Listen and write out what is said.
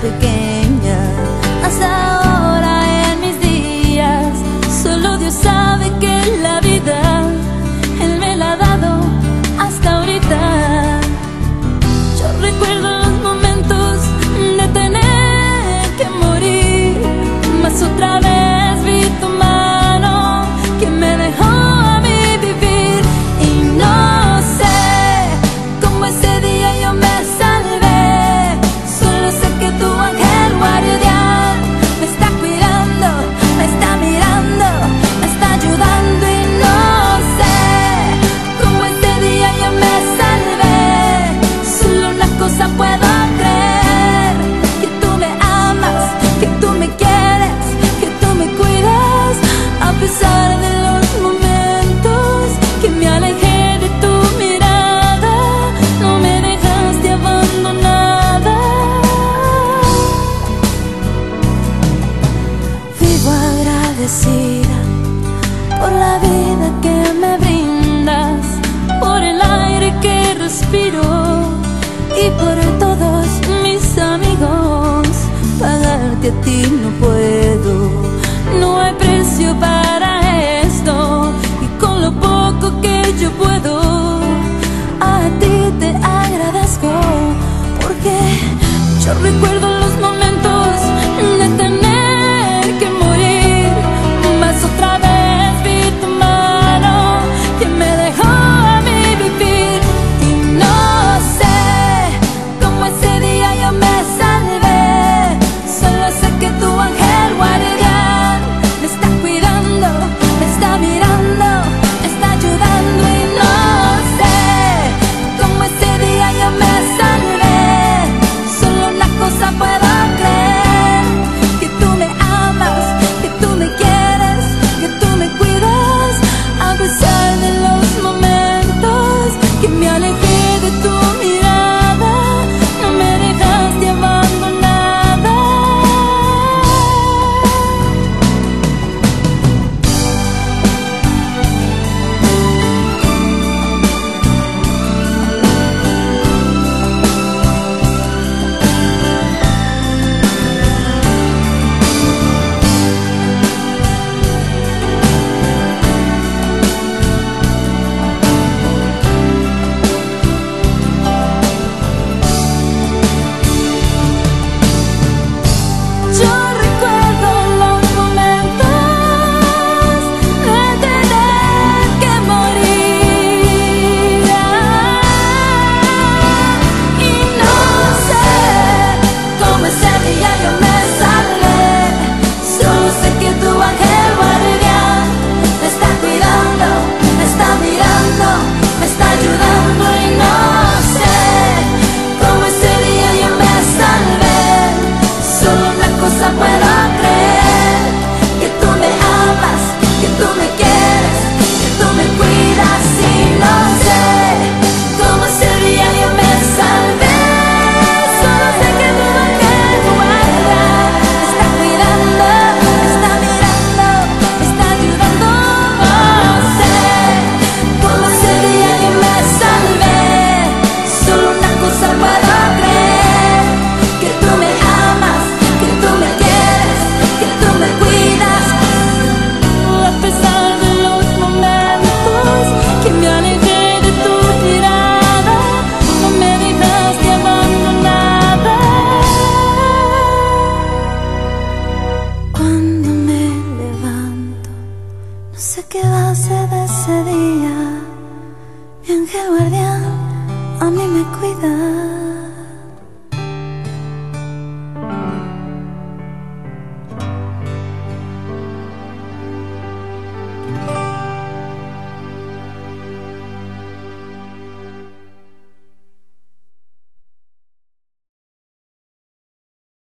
pequeña. Hasta ahora en mis días, solo Dios sabe que la vida Él me la ha dado hasta ahorita. Yo recuerdo los momentos de tener que morir, mas otra vez vi tu mano que me dejó a mí vivir. Y no sé cómo ese día yo me salvé, solo sé que tu ángel guardián me está cuidando, me está mirando, me está ayudando. Y no sé cómo ese día yo me salvé, solo una cosa puedo creer: que tú me amas, que tú me quieres, que tú me cuidas. A pesar de los momentos que me alejé de tu mirada, no me dejaste abandonada. Vivo agradecida por la vida que me brindas, por el aire que respiro y por todos mis amigos. Pagarte a ti no puedo, no hay precio para esto. Y con lo poco que yo puedo, a ti te agradezco, porque yo recuerdo los momentos de tener que morir, mas otra vez vi tu mano que me dejó a mí vivir. Y no sé cómo ese día yo me salvé, solo sé que tu ángel guardián me está cuidando, me está mirando, me está ayudando. Y no sé cómo ese día yo me salvé, solo una cosa puedo creer: que tú me amas, que tú me quieres, que tú me cuidas. A pesar de los momentos que me alejé de tu mirada, no me dejaste abandonada. Yo recuerdo los momentos de tener que morir. Y no sé cómo ese día yo me salvé, solo sé que tu ángel guardián me está cuidando, me está mirando, me está ayudando. Y no sé cómo ese día yo me salvé, solo una cosa puedo creer: que tú me amas, que tú me quieres, que tú me cuidas. Y no sé cómo ese día yo me salvé, solo sé que tu ángel guardián me está cuidando, me está mirando, me está ayudando. No sé cómo ese día yo me salvé, solo una cosa puedo creer: que tú me amas, que tú me quieres, que tú me cuidas. A pesar de los momentos que me alejé de tu mirada, no me dejaste abandonada. Cuando me levanto, no sé qué va a ser de ese día. Mi ángel guardián a mí me cuida.